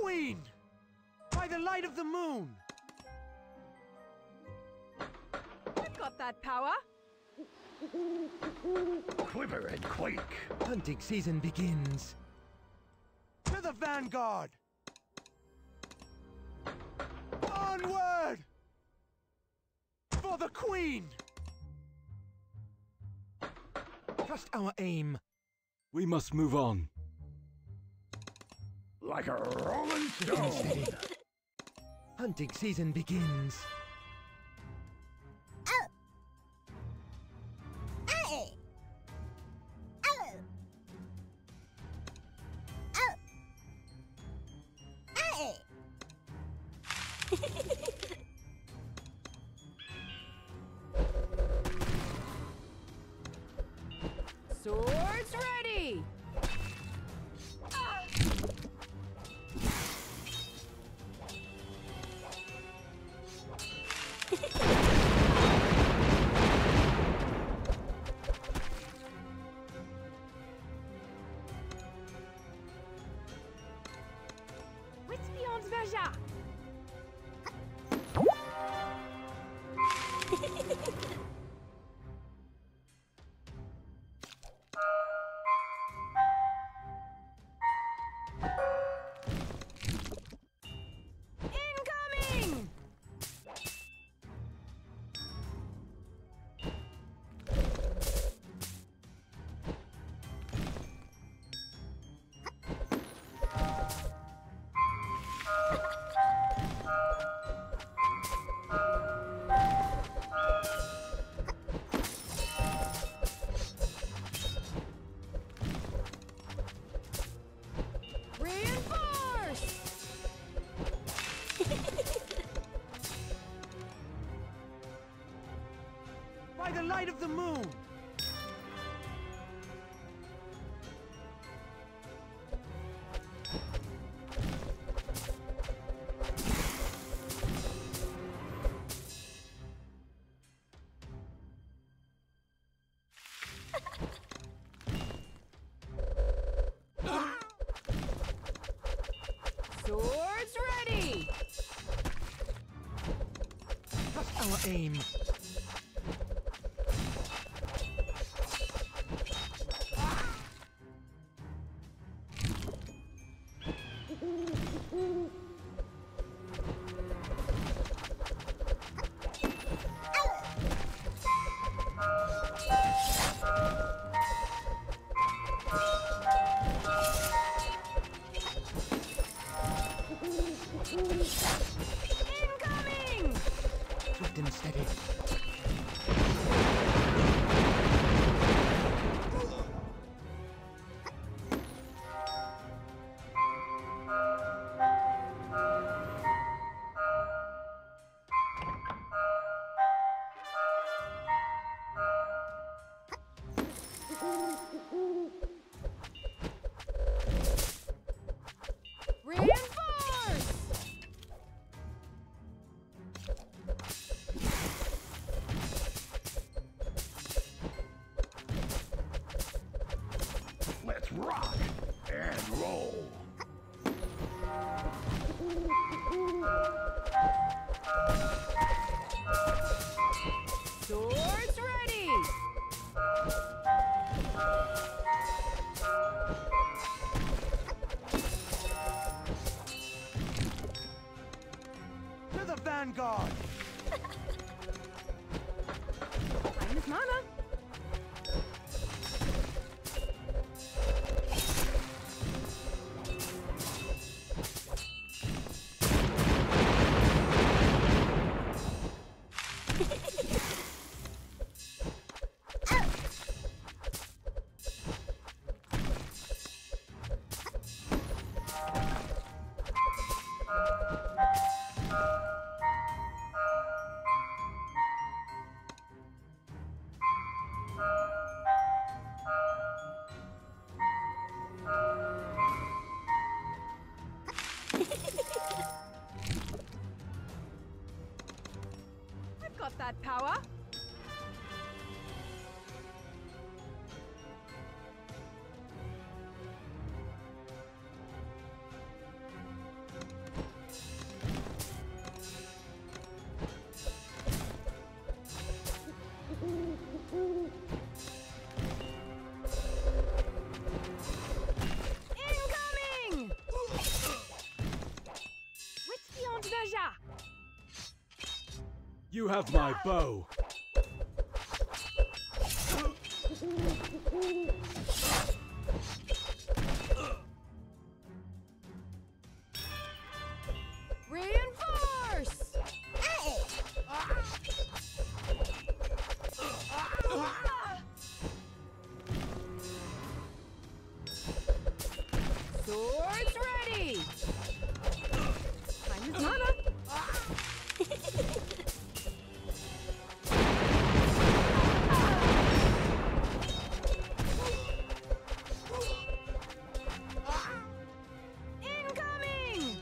Queen! By the light of the moon! I've got that power. Quiver and quake. Hunting season begins. To the vanguard! Onward! For the Queen! Trust our aim. We must move on. Like a rolling Steady. stone. Hunting season begins. Swords ready. What's beyond measure? Incoming! Reinforce! By the light of the moon! Swords ready! Trust our aim. Incoming! Swift and steady. Reinforce! Let's rock and roll. Swords ready! To the vanguard! Time is mana. You have my bow. Reinforce! Swords ready! Time is mana! Incoming!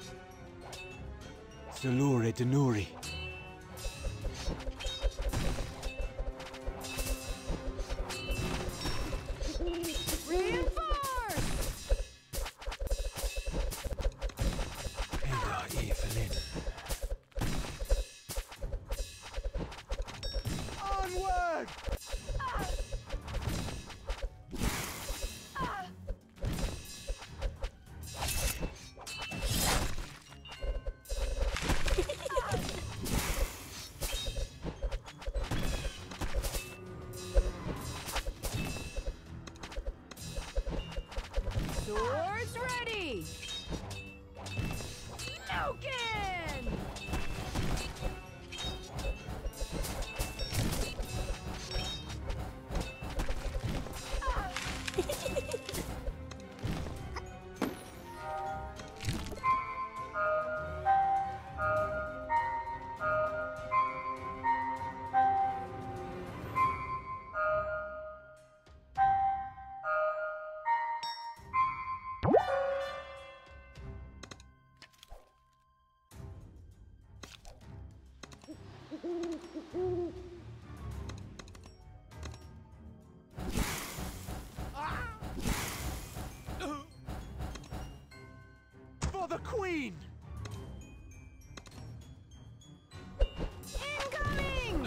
Salure Denuri. Reinforce! Hela Evelyn. Onward! Swords ready! Lucan! For the Queen! Incoming!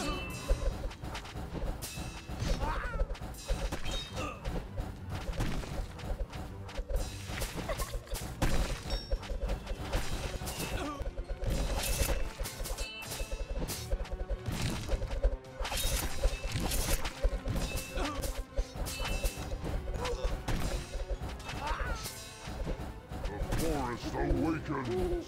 The forest awakens!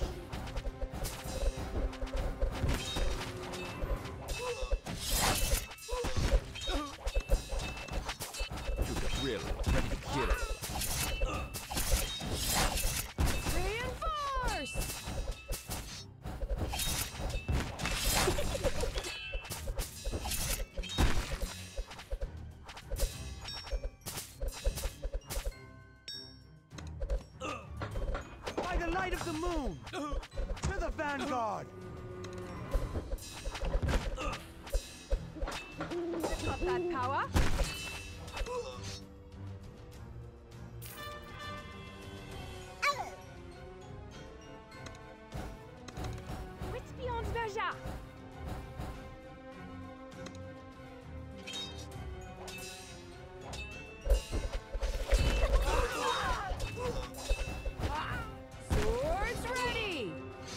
To the thrill, ready to kill. Reinforce! By the light of the moon! To the vanguard! Got that power? Wits beyond measure! Swords ready!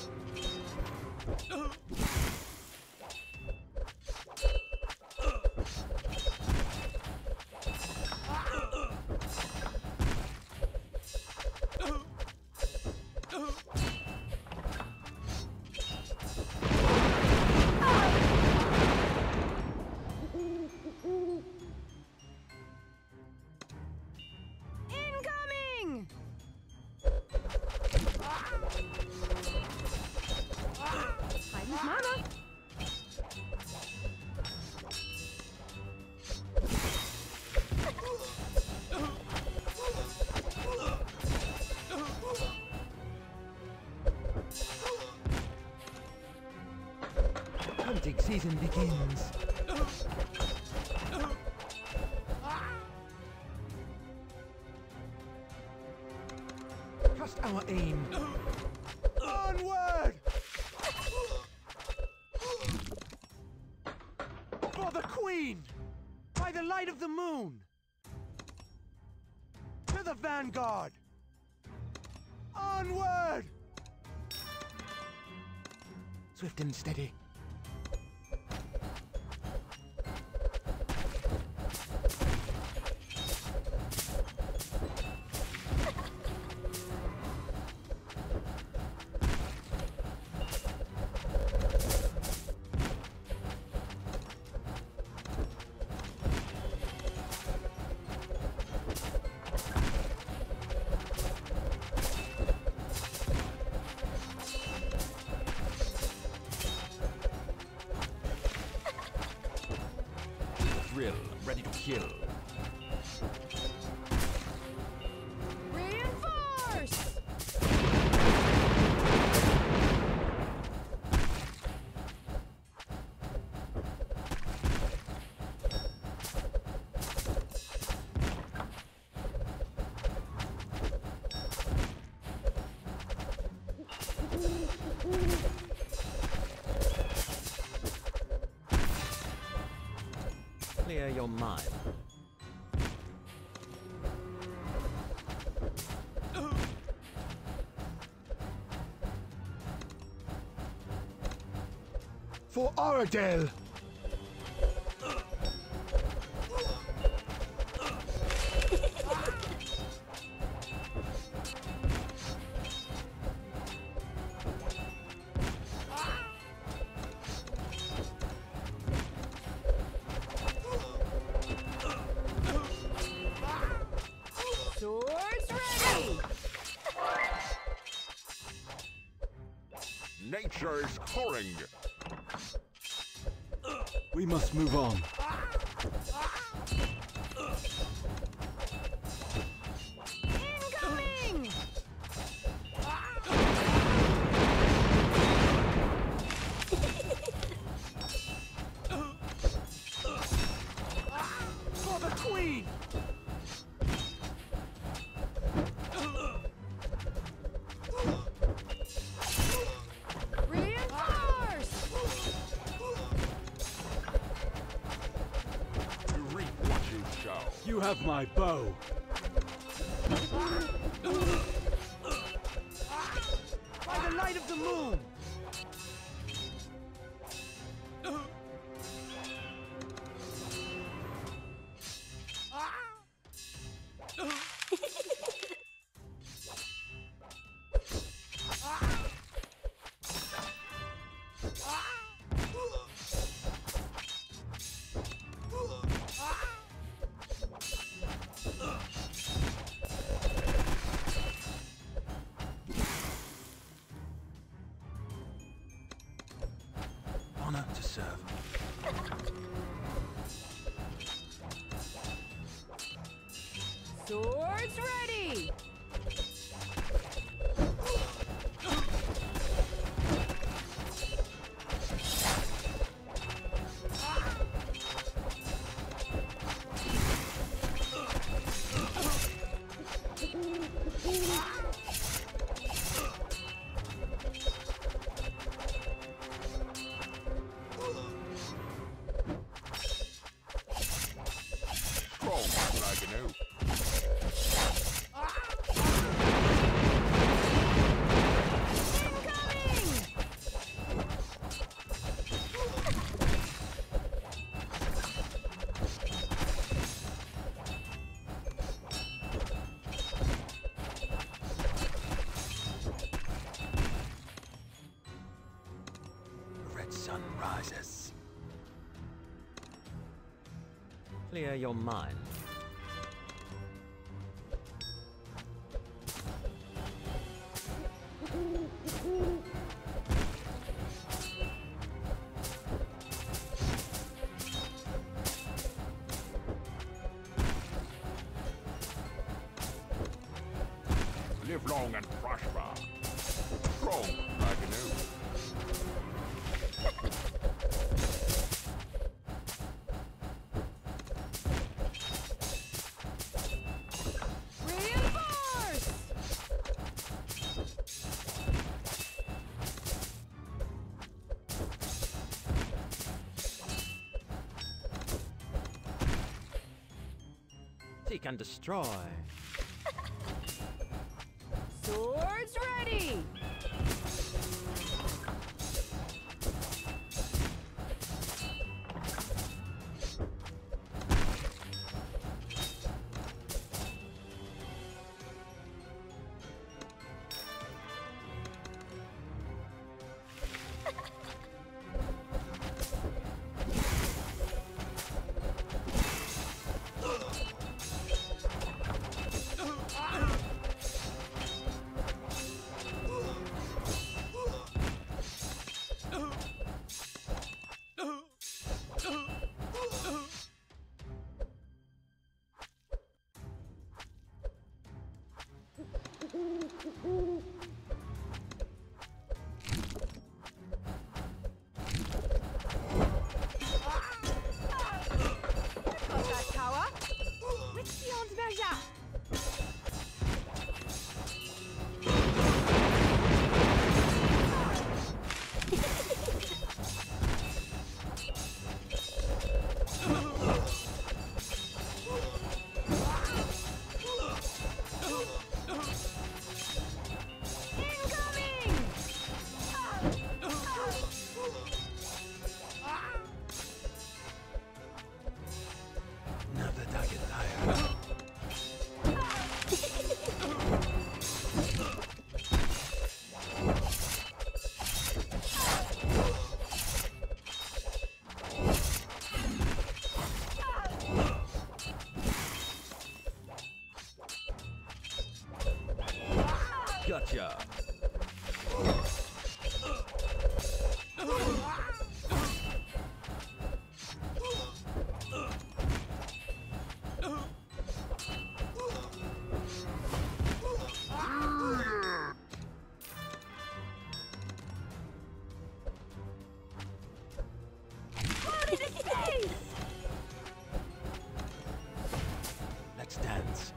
Incoming! Time is mana! Hunting season begins. Trust our aim. Onward! For the Queen! By the light of the moon! To the vanguard! Onward! Swift and steady. kill. Reinforce! Clear your mind. For Aradel! Swords ready! Nature is calling. We must move on. Incoming! For the queen! Reinforce! You reap what you sow. You have my bow. By the light of the moon! Honor to serve. Swords ready! Strong like an oak. Incoming! The red sun rises. Clear your mind. Live long and prosper. Strong like an oak. Reinforce! Seek and destroy. Swords ready! Gotcha. Let's dance.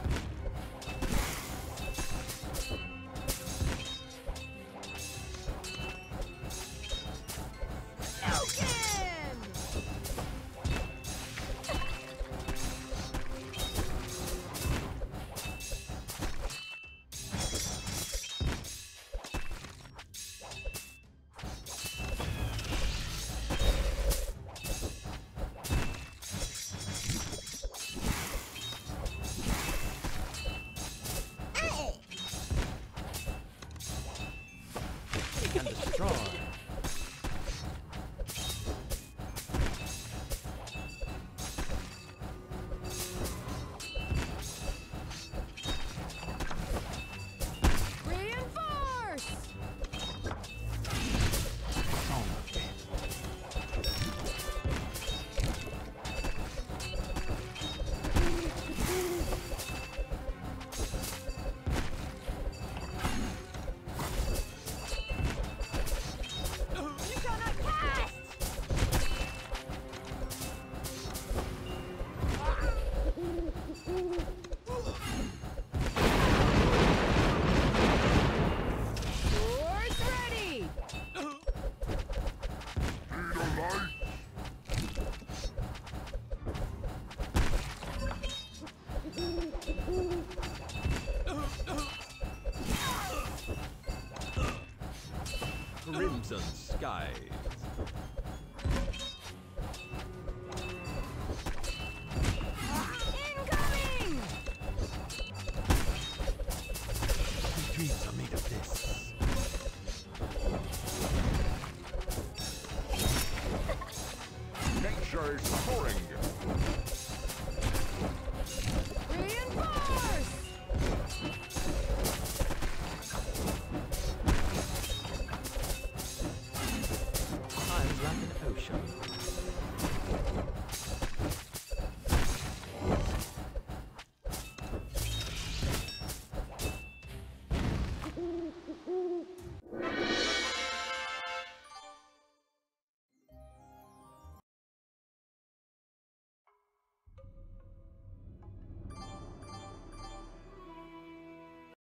And destroy. Reinforce! You cannot cast! Swords ready! Crimson skies.